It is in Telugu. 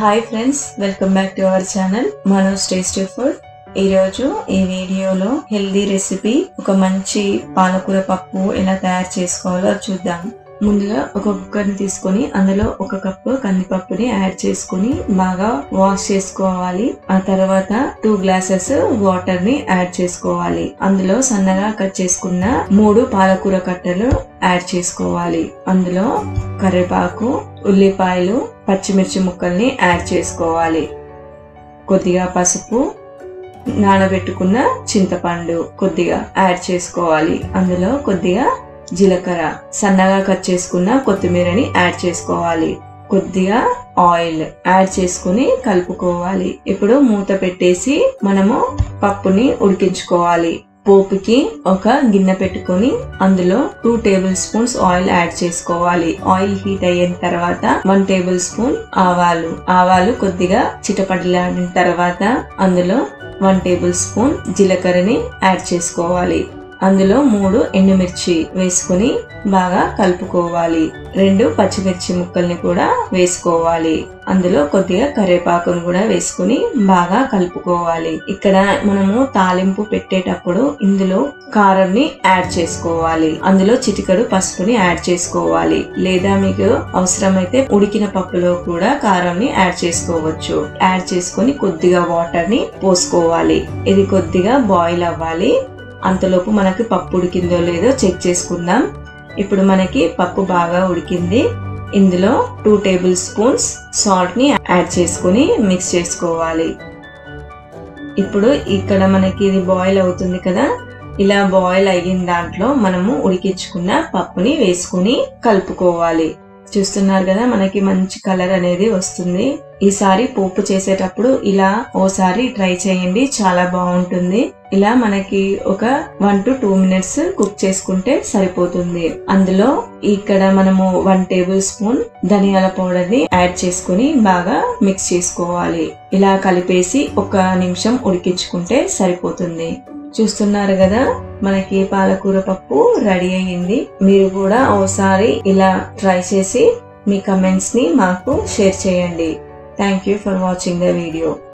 Hi friends, welcome back to our channel Manoj tasty food. ఈరోజు ఈ వీడియోలో హెల్దీ రెసిపీ ఒక మంచి పాలకూర పప్పు ఎలా తయారు చేసుకోవాలో చూద్దాం. ముందుగా ఒక కుక్కర్ని తీసుకొని అందులో ఒక కప్పు కందిపప్పుని యాడ్ చేసుకుని బాగా వాష్ చేసుకోవాలి. ఆ తర్వాత 2 గ్లాసెస్ వాటర్ ని యాడ్ చేసుకోవాలి. అందులో సన్నగా కట్ చేసుకున్న 3 పాలకూర కట్టలు యాడ్ చేసుకోవాలి. అందులో కరివేపాకు, ఉల్లిపాయలు, పచ్చిమిర్చి ముక్కల్ని యాడ్ చేసుకోవాలి. కొద్దిగా పసుపు, నానబెట్టుకున్న చింతపండు కొద్దిగా యాడ్ చేసుకోవాలి. అందులో కొద్దిగా జీలకర్ర, సన్నగా కట్ చేసుకున్న కొత్తిమీరని యాడ్ చేసుకోవాలి. కొద్దిగా ఆయిల్ యాడ్ చేసుకుని కలుపుకోవాలి. ఇప్పుడు మూత పెట్టేసి మనము పప్పుని ఉడికించుకోవాలి. పోపుకి ఒక గిన్నె పెట్టుకొని అందులో 2 టేబుల్ స్పూన్స్ ఆయిల్ యాడ్ చేసుకోవాలి. ఆయిల్ హీట్ అయిన తర్వాత 1 టేబుల్ స్పూన్ ఆవాలు కొద్దిగా చిటపటలాడిన తర్వాత అందులో 1 టేబుల్ స్పూన్ జీలకర్రని యాడ్ చేసుకోవాలి. అందులో 3 ఎండుమిర్చి వేసుకుని బాగా కలుపుకోవాలి. 2 పచ్చిమిర్చి ముక్కల్ని కూడా వేసుకోవాలి. అందులో కొద్దిగా కరివేపాకును కూడా వేసుకుని బాగా కలుపుకోవాలి. ఇక్కడ మనము తాలింపు పెట్టేటప్పుడు ఇందులో కారంని యాడ్ చేసుకోవాలి. అందులో చిటికెడు పసుపుని యాడ్ చేసుకోవాలి. లేదా మీకు అవసరమైతే ఉడికిన పప్పులో కూడా కారంని యాడ్ చేసుకోవచ్చు. యాడ్ చేసుకుని కొద్దిగా వాటర్ ని పోసుకోవాలి. ఇది కొద్దిగా బాయిల్ అవ్వాలి. అంతలోపు మనకి పప్పు ఉడికిందో లేదో చెక్ చేసుకుందాం. ఇప్పుడు మనకి పప్పు బాగా ఉడికింది. ఇందులో 2 టేబుల్ స్పూన్స్ సాల్ట్ ని యాడ్ చేసుకుని మిక్స్ చేసుకోవాలి. ఇప్పుడు ఇక్కడ మనకి ఇది బాయిల్ అవుతుంది కదా, ఇలా బాయిల్ అయిన దాంట్లో మనము ఉడికించుకున్న పప్పుని వేసుకుని కలుపుకోవాలి. చూస్తున్నారు కదా, మనకి మంచి కలర్ అనేది వస్తుంది. ఈసారి పోపు చేసేటప్పుడు ఇలా ఓసారి ట్రై చేయండి, చాలా బాగుంటుంది. ఇలా మనకి ఒక 1 to 2 మినిట్స్ కుక్ చేసుకుంటే సరిపోతుంది. అందులో ఇక్కడ మనము 1 టేబుల్ స్పూన్ ధనియాల పౌడర్ ని యాడ్ చేసుకుని బాగా మిక్స్ చేసుకోవాలి. ఇలా కలిపేసి 1 నిమిషం ఉడికించుకుంటే సరిపోతుంది. చూస్తున్నారు కదా, మనకి పాలకూర పప్పు రెడీ అయ్యింది. మీరు కూడా ఓసారి ఇలా ట్రై చేసి మీ కమెంట్స్ ని మాకు షేర్ చేయండి. Thank you for watching the video.